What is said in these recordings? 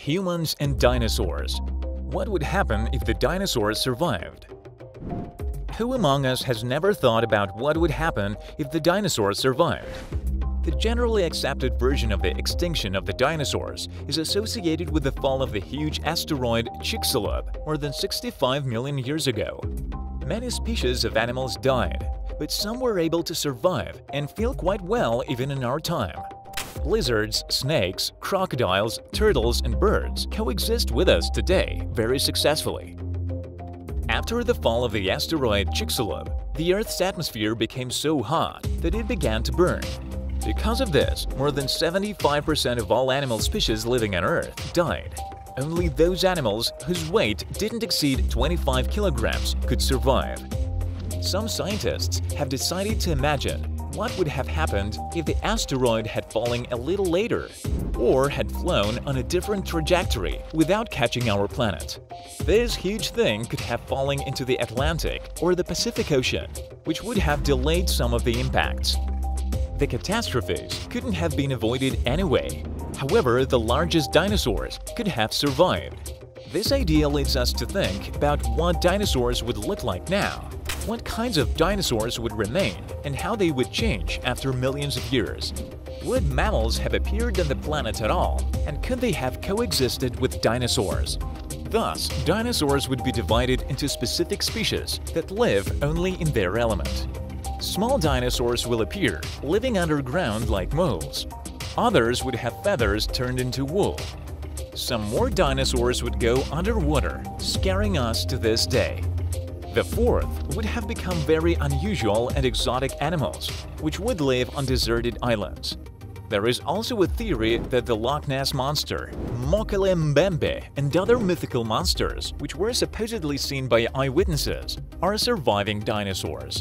Humans and dinosaurs. What would happen if the dinosaurs survived? Who among us has never thought about what would happen if the dinosaurs survived? The generally accepted version of the extinction of the dinosaurs is associated with the fall of the huge asteroid Chicxulub more than 65 million years ago. Many species of animals died, but some were able to survive and feel quite well even in our time. Lizards, snakes, crocodiles, turtles, and birds coexist with us today very successfully. After the fall of the asteroid Chicxulub, the Earth's atmosphere became so hot that it began to burn. Because of this, more than 75% of all animal species living on Earth died. Only those animals whose weight didn't exceed 25 kilograms could survive. Some scientists have decided to imagine what would have happened if the asteroid had fallen a little later or had flown on a different trajectory without catching our planet. This huge thing could have fallen into the Atlantic or the Pacific Ocean, which would have delayed some of the impacts. The catastrophes couldn't have been avoided anyway. However, the largest dinosaurs could have survived. This idea leads us to think about what dinosaurs would look like now, what kinds of dinosaurs would remain, and how they would change after millions of years. Would mammals have appeared on the planet at all, and could they have coexisted with dinosaurs? Thus, dinosaurs would be divided into specific species that live only in their element. Small dinosaurs will appear, living underground like moles. Others would have feathers turned into wool. Some more dinosaurs would go underwater, scaring us to this day. The fourth would have become very unusual and exotic animals, which would live on deserted islands. There is also a theory that the Loch Ness Monster, Mokele Mbembe, and other mythical monsters, which were supposedly seen by eyewitnesses, are surviving dinosaurs.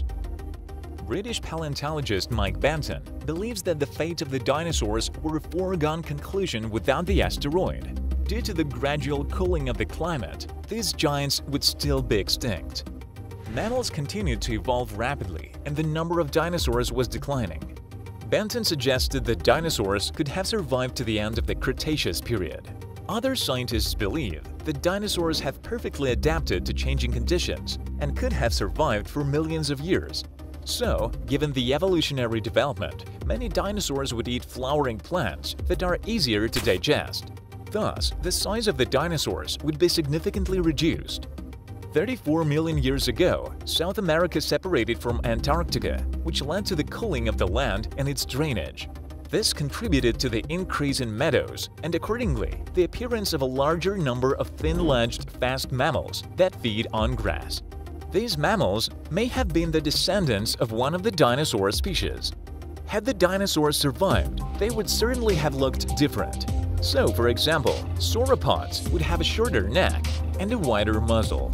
British paleontologist Mike Benton believes that the fate of the dinosaurs were a foregone conclusion without the asteroid. Due to the gradual cooling of the climate, these giants would still be extinct. Mammals continued to evolve rapidly, and the number of dinosaurs was declining. Benton suggested that dinosaurs could have survived to the end of the Cretaceous period. Other scientists believe that dinosaurs have perfectly adapted to changing conditions and could have survived for millions of years. So, given the evolutionary development, many dinosaurs would eat flowering plants that are easier to digest. Thus, the size of the dinosaurs would be significantly reduced. 34 million years ago, South America separated from Antarctica, which led to the cooling of the land and its drainage. This contributed to the increase in meadows and, accordingly, the appearance of a larger number of thin-legged, fast mammals that feed on grass. These mammals may have been the descendants of one of the dinosaur species. Had the dinosaurs survived, they would certainly have looked different. So, for example, sauropods would have a shorter neck and a wider muzzle.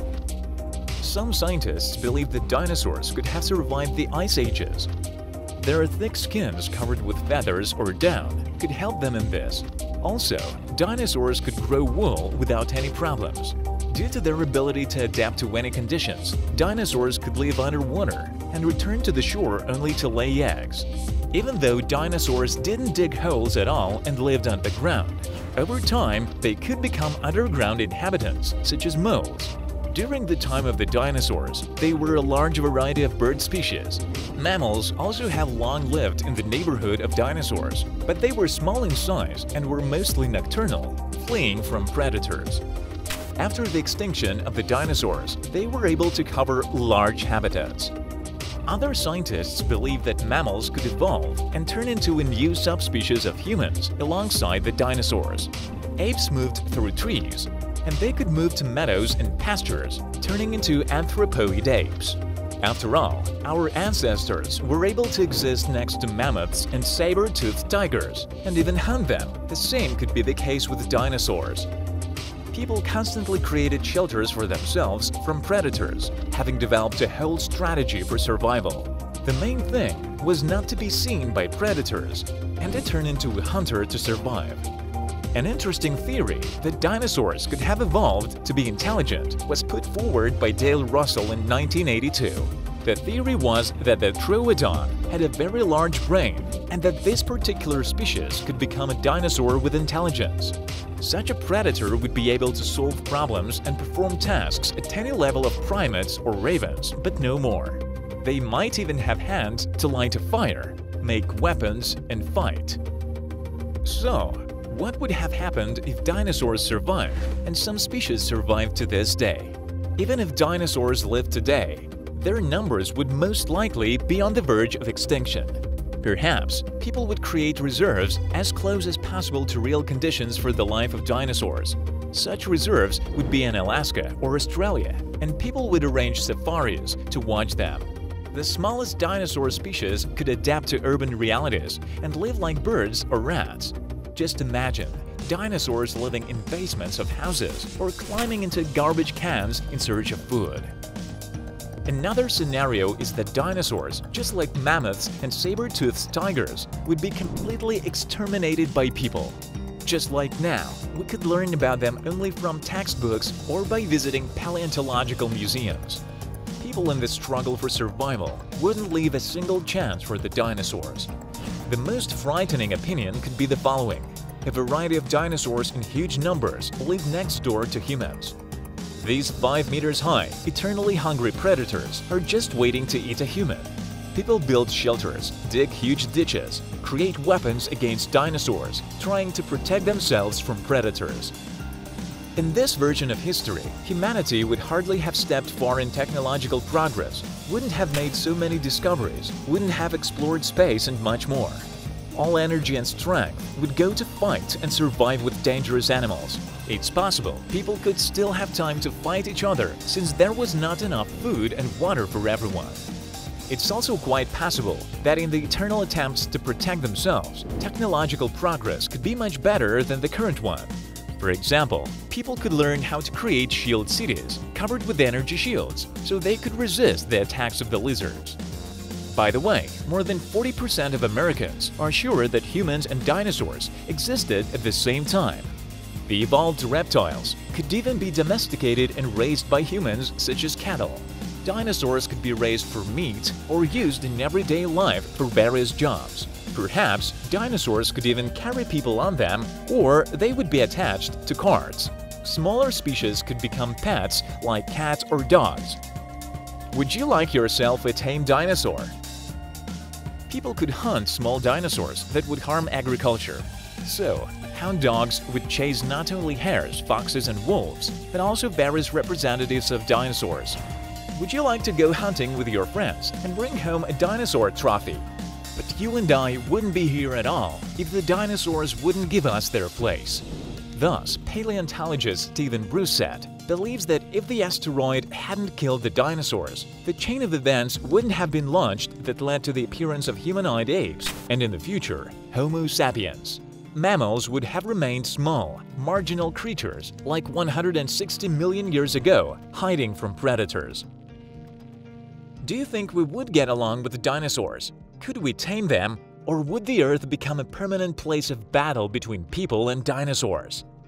Some scientists believe that dinosaurs could have survived the ice ages. Their thick skins covered with feathers or down could help them in this. Also, dinosaurs could grow wool without any problems. Due to their ability to adapt to any conditions, dinosaurs could live underwater and return to the shore only to lay eggs. Even though dinosaurs didn't dig holes at all and lived underground, over time they could become underground inhabitants, such as moles. During the time of the dinosaurs, they were a large variety of bird species. Mammals also have long lived in the neighborhood of dinosaurs, but they were small in size and were mostly nocturnal, fleeing from predators. After the extinction of the dinosaurs, they were able to cover large habitats. Other scientists believe that mammals could evolve and turn into a new subspecies of humans alongside the dinosaurs. Apes moved through trees, and they could move to meadows and pastures, turning into anthropoid apes. After all, our ancestors were able to exist next to mammoths and saber-toothed tigers, and even hunt them. The same could be the case with dinosaurs. People constantly created shelters for themselves from predators, having developed a whole strategy for survival. The main thing was not to be seen by predators and to turn into a hunter to survive. An interesting theory that dinosaurs could have evolved to be intelligent was put forward by Dale Russell in 1982. The theory was that the troodon had a very large brain and that this particular species could become a dinosaur with intelligence. Such a predator would be able to solve problems and perform tasks at any level of primates or ravens, but no more. They might even have hands to light a fire, make weapons, and fight. So, what would have happened if dinosaurs survived and some species survived to this day? Even if dinosaurs lived today, their numbers would most likely be on the verge of extinction. Perhaps people would create reserves as close as possible to real conditions for the life of dinosaurs. Such reserves would be in Alaska or Australia, and people would arrange safaris to watch them. The smallest dinosaur species could adapt to urban realities and live like birds or rats. Just imagine dinosaurs living in basements of houses or climbing into garbage cans in search of food. Another scenario is that dinosaurs, just like mammoths and saber-toothed tigers, would be completely exterminated by people. Just like now, we could learn about them only from textbooks or by visiting paleontological museums. People in the struggle for survival wouldn't leave a single chance for the dinosaurs. The most frightening opinion could be the following: a variety of dinosaurs in huge numbers live next door to humans. These 5 meters high, eternally hungry predators are just waiting to eat a human. People build shelters, dig huge ditches, create weapons against dinosaurs, trying to protect themselves from predators. In this version of history, humanity would hardly have stepped far in technological progress, wouldn't have made so many discoveries, wouldn't have explored space and much more. All energy and strength would go to fight and survive with dangerous animals. It's possible people could still have time to fight each other since there was not enough food and water for everyone. It's also quite possible that in the eternal attempts to protect themselves, technological progress could be much better than the current one. For example, people could learn how to create shield cities covered with energy shields so they could resist the attacks of the lizards. By the way, more than 40% of Americans are sure that humans and dinosaurs existed at the same time. The evolved reptiles could even be domesticated and raised by humans, such as cattle. Dinosaurs could be raised for meat or used in everyday life for various jobs. Perhaps dinosaurs could even carry people on them, or they would be attached to carts. Smaller species could become pets like cats or dogs. Would you like yourself a tame dinosaur? People could hunt small dinosaurs that would harm agriculture. So, hound dogs would chase not only hares, foxes, and wolves, but also various representatives of dinosaurs. Would you like to go hunting with your friends and bring home a dinosaur trophy? But you and I wouldn't be here at all if the dinosaurs wouldn't give us their place. Thus, paleontologist Stephen Broussard believes that if the asteroid hadn't killed the dinosaurs, the chain of events wouldn't have been launched that led to the appearance of humanoid apes and, in the future, Homo sapiens. Mammals would have remained small, marginal creatures like 160 million years ago, hiding from predators. Do you think we would get along with the dinosaurs? Could we tame them? Or would the Earth become a permanent place of battle between people and dinosaurs?